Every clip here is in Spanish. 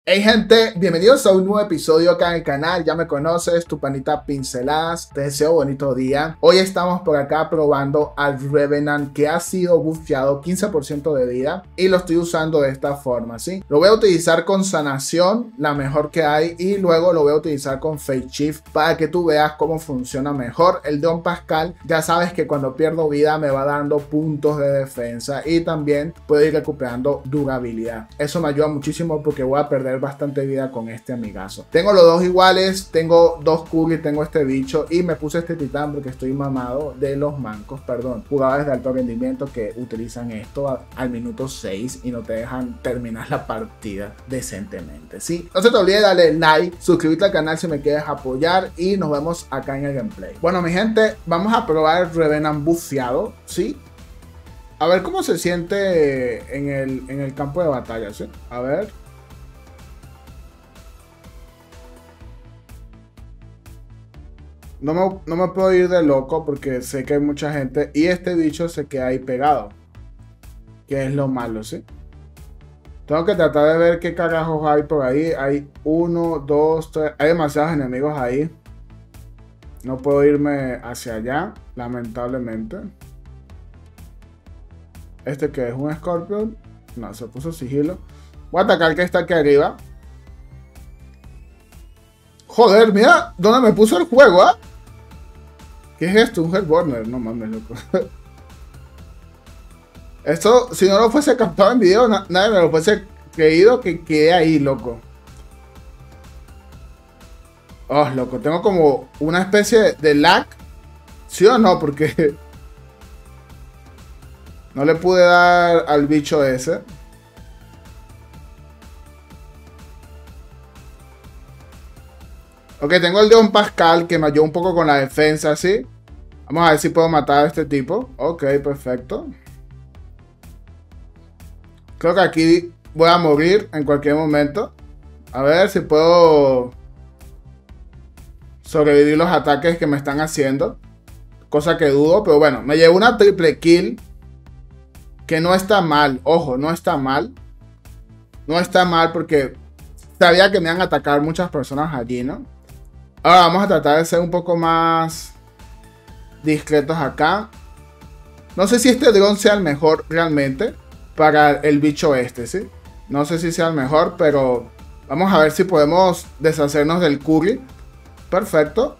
Hey gente, bienvenidos a un nuevo episodio acá en el canal. Ya me conoces, tu panita Pinceladas. Te deseo bonito día. Hoy estamos por acá probando al Revenant, que ha sido bufeado 15% de vida, y lo estoy usando de esta forma, ¿sí? Lo voy a utilizar con sanación, la mejor que hay, y luego lo voy a utilizar con Fate Shift para que tú veas cómo funciona mejor. El Don Pascal, ya sabes que cuando pierdo vida me va dando puntos de defensa y también puedo ir recuperando durabilidad. Eso me ayuda muchísimo porque voy a perder bastante vida con este amigazo. Tengo los dos iguales, tengo dos Curry, tengo este bicho y me puse este titán porque estoy mamado de los mancos, perdón, jugadores de alto rendimiento que utilizan esto al minuto 6 y no te dejan terminar la partida decentemente, ¿sí? No se te olvide darle like, suscribirte al canal si me quieres apoyar y nos vemos acá en el gameplay. Bueno, mi gente, vamos a probar el Revenant bufeado, ¿sí? A ver cómo se siente en el campo de batalla, ¿sí? A ver. No me puedo ir de loco porque sé que hay mucha gente y este bicho se queda ahí pegado. Que es lo malo, ¿sí? Tengo que tratar de ver qué carajos hay por ahí. Hay 1, 2, 3. Hay demasiados enemigos ahí. No puedo irme hacia allá, lamentablemente. Este que es un Scorpion. No, se puso sigilo. Voy a atacar el que está aquí arriba. Joder, mira dónde me puso el juego, ¿ah? ¿Qué es esto? Un Hellburner. No mames, loco. Esto, si no lo fuese captado en video, nadie me lo fuese creído que quede ahí, loco. Oh, loco, tengo como una especie de lag. ¿Sí o no? Porque no le pude dar al bicho ese. Ok, tengo el Don Pascal que me ayuda un poco con la defensa, ¿sí? Vamos a ver si puedo matar a este tipo. Ok, perfecto. Creo que aquí voy a morir en cualquier momento. A ver si puedo sobrevivir los ataques que me están haciendo. Cosa que dudo, pero bueno, me llevo una triple kill. Que no está mal, ojo, no está mal. No está mal porque sabía que me iban a atacar muchas personas allí, ¿no? Ahora vamos a tratar de ser un poco más discretos acá. No sé si este dron sea el mejor realmente para el bicho este, ¿sí? No sé si sea el mejor, pero vamos a ver si podemos deshacernos del Curry. Perfecto.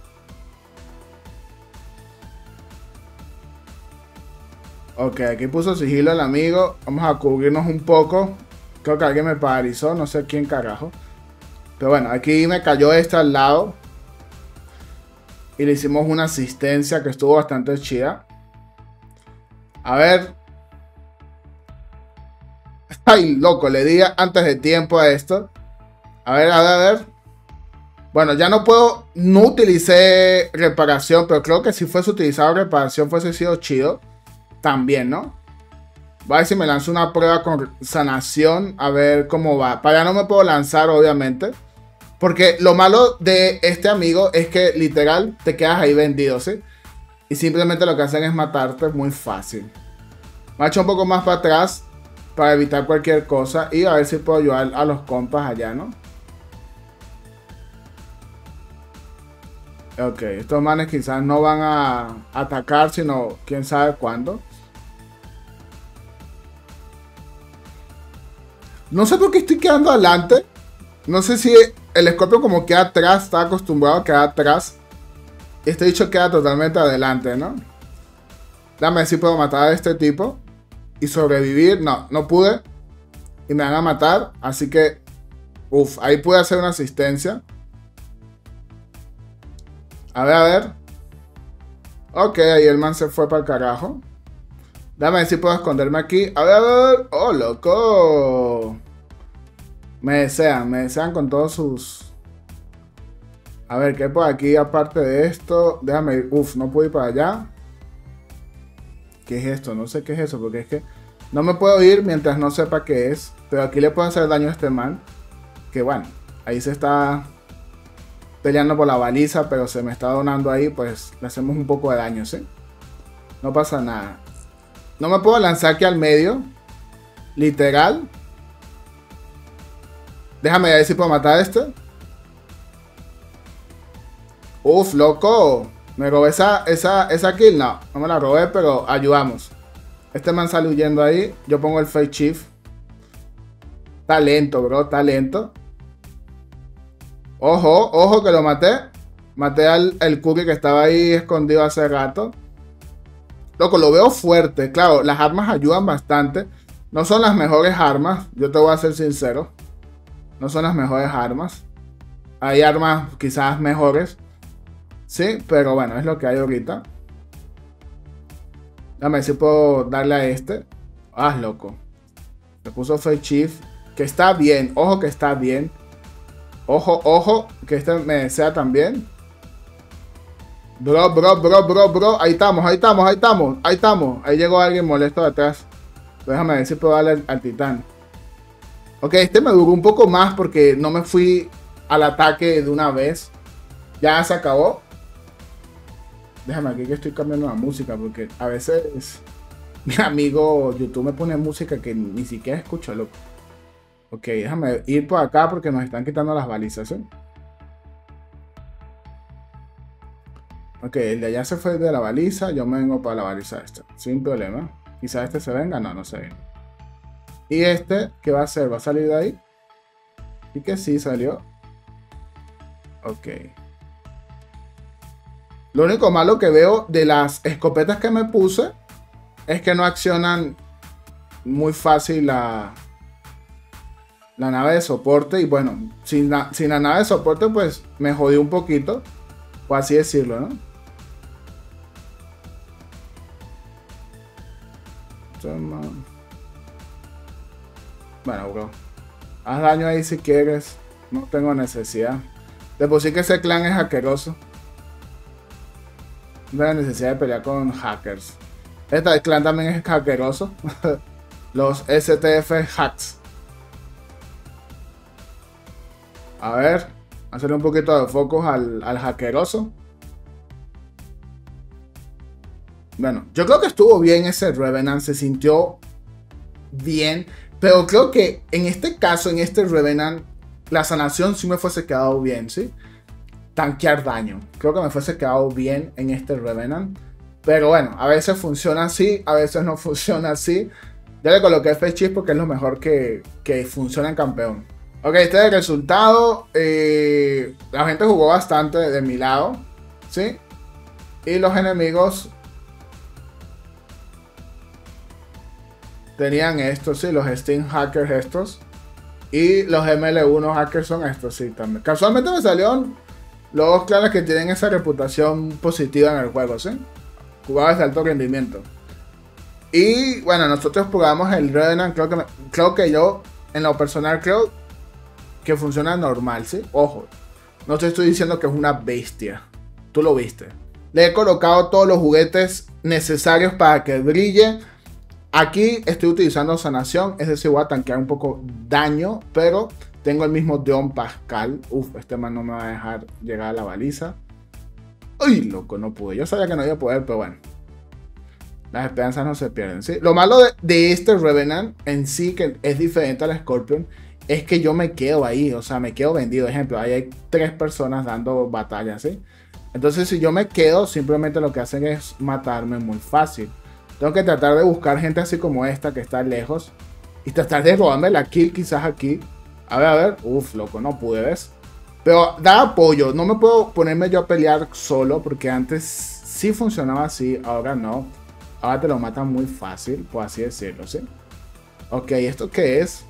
Ok, aquí puso sigilo el amigo. Vamos a cubrirnos un poco. Creo que alguien me paralizó, no sé quién carajo. Pero bueno, aquí me cayó este al lado. Y le hicimos una asistencia que estuvo bastante chida. A ver. Ay, loco, le di antes de tiempo a esto. A ver, a ver. Bueno, ya no puedo. No utilicé reparación, pero creo que si fuese utilizado reparación fuese sido chido. También, ¿no? Voy a ver si me lanzo una prueba con sanación. A ver cómo va. Para allá no me puedo lanzar, obviamente. Porque lo malo de este amigo es que literal te quedas ahí vendido, ¿sí? Y simplemente lo que hacen es matarte muy fácil. Me he hecho un poco más para atrás para evitar cualquier cosa y a ver si puedo ayudar a los compas allá, ¿no? Ok, estos manes quizás no van a atacar, sino quién sabe cuándo. No sé por qué estoy quedando adelante. No sé si el Scorpion como queda atrás, está acostumbrado a quedar atrás. Este bicho queda totalmente adelante, ¿no? Dame ver si puedo matar a este tipo y sobrevivir. No, no pude. Y me van a matar, así que... Uf, ahí pude hacer una asistencia. A ver, a ver. Ok, ahí el man se fue para el carajo. Dame ver si puedo esconderme aquí. A ver, a ver. Oh, loco. Me desean con todos sus... A ver, ¿qué hay por aquí aparte de esto? Déjame ir. Uf, no puedo ir para allá. ¿Qué es esto? No sé qué es eso, porque es que no me puedo ir mientras no sepa qué es. Pero aquí le puedo hacer daño a este man. Que bueno, ahí se está peleando por la baliza, pero se me está donando ahí, pues le hacemos un poco de daño, ¿sí? No pasa nada. No me puedo lanzar aquí al medio. Literal. Déjame ver si puedo matar a este. Uf, loco. Me robé esa kill. No, no me la robé, pero ayudamos. Este man sale huyendo ahí. Yo pongo el Fake Chief. Está lento, bro. Está lento. Ojo, ojo que lo maté. Maté al Cookie que estaba ahí escondido hace rato. Loco, lo veo fuerte. Claro, las armas ayudan bastante. No son las mejores armas. Yo te voy a ser sincero. No son las mejores armas. Hay armas quizás mejores. Sí, pero bueno, es lo que hay ahorita. Dame si puedo darle a este. Ah, loco. Se puso Fake Chief. Que está bien. Ojo que está bien. Ojo, ojo. Que este me desea también. Bro. Ahí estamos, ahí estamos, ahí estamos. Ahí estamos. Ahí llegó alguien molesto de atrás. Déjame ver si puedo darle al titán. Ok, este me duró un poco más porque no me fui al ataque de una vez. Ya se acabó. Déjame aquí que estoy cambiando la música porque a veces mi amigo YouTube me pone música que ni siquiera escucho, loco. Ok, déjame ir por acá porque nos están quitando las balizas, ¿sí? Ok, el de allá se fue de la baliza. Yo me vengo para la baliza esta. Sin problema. Quizás este se venga. No, no se viene. Y este, ¿qué va a hacer? ¿Va a salir de ahí? Y que sí salió. Ok. Lo único malo que veo de las escopetas que me puse es que no accionan muy fácil la nave de soporte. Y bueno, sin la nave de soporte pues me jodí un poquito. Por así decirlo, ¿no? Bueno, bro. Haz daño ahí si quieres. No tengo necesidad. De por sí que ese clan es hackeroso. No hay necesidad de pelear con hackers. Este clan también es hackeroso. Los STF hacks. A ver. Hacerle un poquito de focus al hackeroso. Bueno, yo creo que estuvo bien ese Revenant. Se sintió bien. Pero creo que en este caso, en este Revenant, la sanación sí me fuese quedado bien, ¿sí? Tanquear daño. Creo que me fuese quedado bien en este Revenant. Pero bueno, a veces funciona así, a veces no funciona así. Yo le coloqué Fake Chief porque es lo mejor que funciona en campeón. Ok, este es el resultado. La gente jugó bastante de mi lado, ¿sí? Y los enemigos tenían estos, sí, los Steam Hackers estos. Y los ML1 Hackers son estos, sí, también. Casualmente me salieron los dos clanes que tienen esa reputación positiva en el juego, ¿sí? Jugadores de alto rendimiento. Y bueno, nosotros probamos el Revenant. Creo que yo, en lo personal, creo que funciona normal, ¿sí? Ojo, no te estoy diciendo que es una bestia. Tú lo viste. Le he colocado todos los juguetes necesarios para que brille. Aquí estoy utilizando sanación, es decir, voy a tanquear un poco daño, pero tengo el mismo Deon Pascal. Uf, este man no me va a dejar llegar a la baliza. Uy, loco, no pude. Yo sabía que no iba a poder, pero bueno. Las esperanzas no se pierden, ¿sí? Lo malo de este Revenant en sí, que es diferente al Scorpion, es que yo me quedo ahí, o sea, me quedo vendido. Ejemplo, ahí hay 3 personas dando batalla, ¿sí? Entonces, si yo me quedo, simplemente lo que hacen es matarme muy fácil. Tengo que tratar de buscar gente así como esta que está lejos. Y tratar de robarme la kill quizás aquí. A ver. Uf, loco, no pude, ¿ves? Pero da apoyo. No me puedo ponerme yo a pelear solo. Porque antes sí funcionaba así. Ahora no. Ahora te lo matan muy fácil. Por así decirlo, ¿sí? Ok, ¿esto qué es?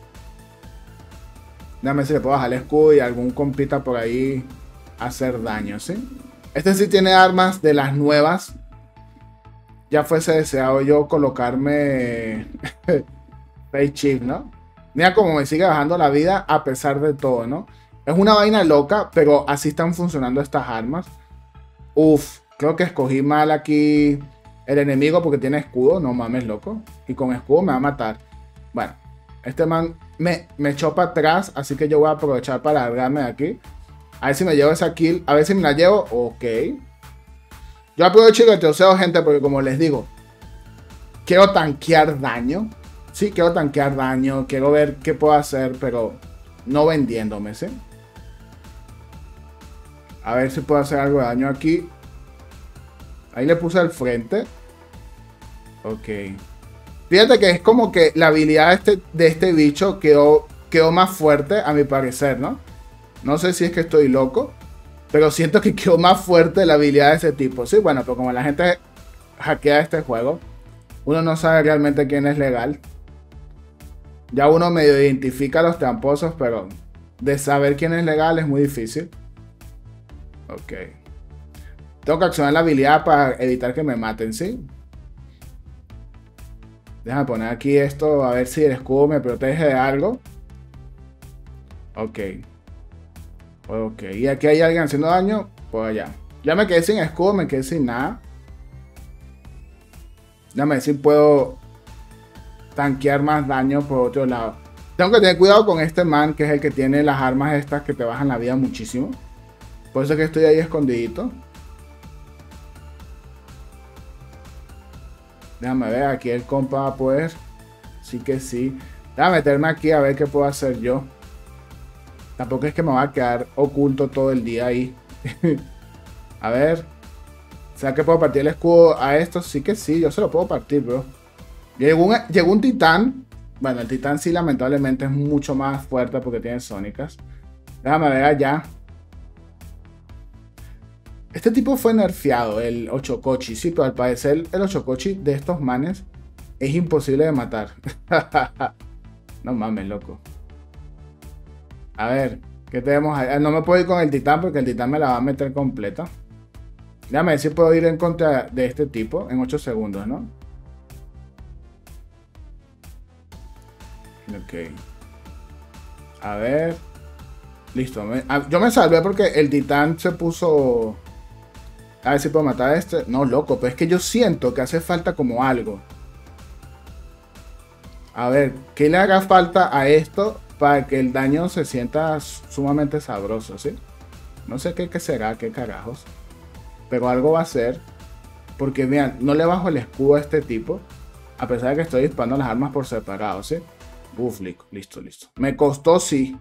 Déjame ver si le puedo bajar el escudo y algún compita por ahí hacer daño, ¿sí? Este sí tiene armas de las nuevas. Ya fuese deseado yo colocarme Fake Chief, ¿no? Mira cómo me sigue bajando la vida a pesar de todo, ¿no? Es una vaina loca, pero así están funcionando estas armas. Uf, creo que escogí mal aquí el enemigo porque tiene escudo. No mames, loco. Y con escudo me va a matar. Bueno, este man me echó para atrás, así que yo voy a aprovechar para largarme de aquí. A ver si me llevo esa kill. A ver si me la llevo. Ok. Yo aprovecho y retrocedo, gente, porque como les digo, quiero tanquear daño. Sí, quiero tanquear daño. Quiero ver qué puedo hacer, pero no vendiéndome, ¿sí? A ver si puedo hacer algo de daño aquí. Ahí le puse al frente. Ok. Fíjate que es como que la habilidad de este bicho quedó más fuerte, a mi parecer, ¿no? No sé si es que estoy loco, pero siento que quedó más fuerte la habilidad de ese tipo. Sí, bueno, pero como la gente hackea este juego, uno no sabe realmente quién es legal. Ya uno medio identifica a los tramposos, pero de saber quién es legal es muy difícil. Ok. Tengo que accionar la habilidad para evitar que me maten, ¿sí? Déjame poner aquí esto, a ver si el escudo me protege de algo. Ok. Ok, y aquí hay alguien haciendo daño. Por allá. Ya me quedé sin escudo, me quedé sin nada. Déjame ver si puedo tanquear más daño por otro lado. Tengo que tener cuidado con este man, que es el que tiene las armas estas que te bajan la vida muchísimo. Por eso es que estoy ahí escondidito. Déjame ver, aquí el compa va a poder. Sí que sí. Déjame meterme aquí a ver qué puedo hacer yo. Tampoco es que me va a quedar oculto todo el día ahí. A ver. ¿Será que puedo partir el escudo a esto? Sí que sí, yo se lo puedo partir, bro. Llegó un titán. Bueno, el titán sí lamentablemente es mucho más fuerte porque tiene sónicas. Déjame ver allá. Este tipo fue nerfeado, el Ochocochi. Sí, pero al parecer el Ochocochi de estos manes es imposible de matar. No mames, loco. A ver, ¿qué tenemos ahí? No me puedo ir con el titán porque el titán me la va a meter completa. Déjame ver si puedo ir en contra de este tipo en 8 segundos, ¿no? Ok. A ver. Listo. Yo me salvé porque el titán se puso... A ver si puedo matar a este. No, loco, pero es que yo siento que hace falta como algo. A ver, ¿qué le haga falta a esto para que el daño se sienta sumamente sabroso, ¿sí? No sé qué será, qué carajos. Pero algo va a ser. Porque vean, no le bajo el escudo a este tipo. A pesar de que estoy disparando las armas por separado, ¿sí? Uf, listo. Me costó, sí.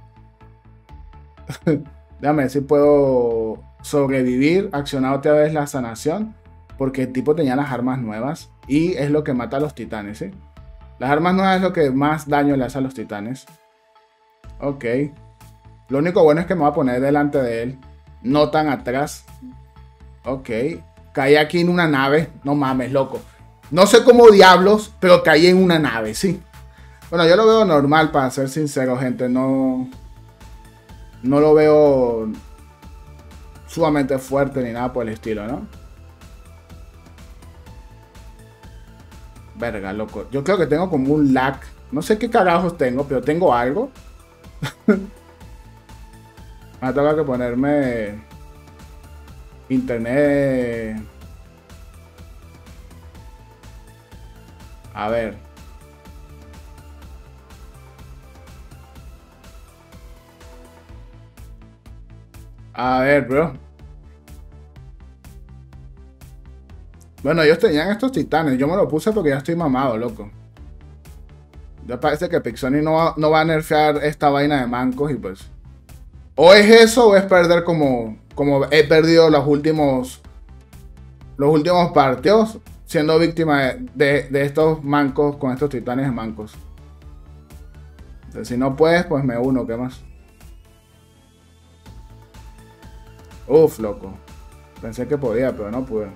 Déjame ver si puedo sobrevivir. Accionar otra vez la sanación. Porque el tipo tenía las armas nuevas. Y es lo que mata a los titanes, ¿sí? Las armas nuevas es lo que más daño le hace a los titanes. Ok. Lo único bueno es que me voy a poner delante de él. No tan atrás. Ok. Caí aquí en una nave. No mames, loco. No sé cómo diablos, pero caí en una nave, sí. Bueno, yo lo veo normal, para ser sincero, gente. No lo veo sumamente fuerte ni nada por el estilo, ¿no? Verga, loco. Yo creo que tengo como un lag. No sé qué carajos tengo, pero tengo algo. Me toca que ponerme internet. A ver. A ver, bro. Bueno, ellos tenían estos titanes. Yo me lo puse porque ya estoy mamado, loco. Ya parece que Pixoni no va a nerfear esta vaina de mancos y pues... O es eso o es perder como he perdido los últimos partidos siendo víctima de estos mancos con estos titanes de mancos. Entonces, si no puedes, pues me uno, ¿qué más? Uf, loco. Pensé que podía, pero no pude.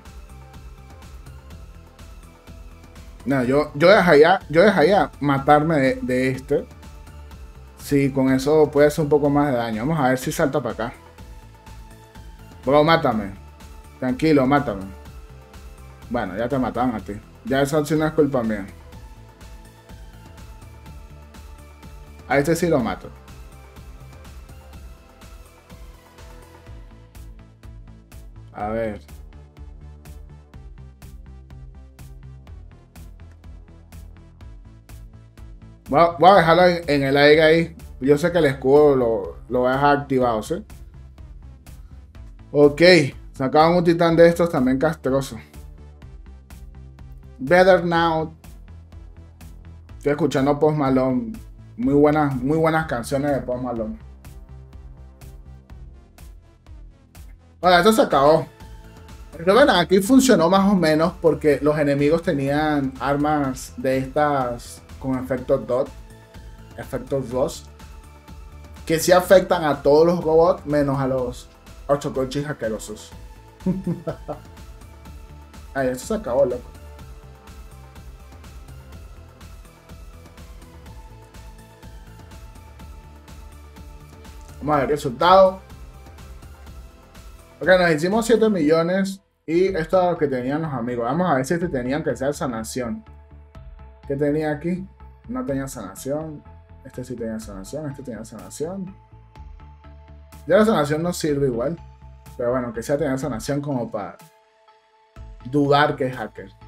No, yo dejaría matarme de este. Sí, con eso puede hacer un poco más de daño. Vamos a ver si salta para acá. Bro, mátame. Tranquilo, mátame. Bueno, ya te mataron a ti. Ya eso sí no es culpa mía. A este sí lo mato. A ver. Voy a dejarlo en el aire ahí. Yo sé que el escudo lo voy a dejar activado, ¿sí? Ok. Sacaban un titán de estos también castroso. Better Now. Estoy escuchando Post Malone. muy buenas canciones de Post Malone. Bueno, esto se acabó. Pero bueno, aquí funcionó más o menos porque los enemigos tenían armas de estas con efectos DOT, efectos ROS, que sí afectan a todos los robots menos a los 8 coches asquerosos. Ay, esto se acabó, loco. Vamos a ver el resultado. Ok, nos hicimos 7 millones y esto es lo que tenían los amigos. Vamos a ver si este tenían que ser sanación. ¿Qué tenía aquí? No tenía sanación. Este sí tenía sanación. Este tenía sanación. Ya la sanación no sirve igual. Pero bueno, que sea tener sanación como para dudar que es hacker.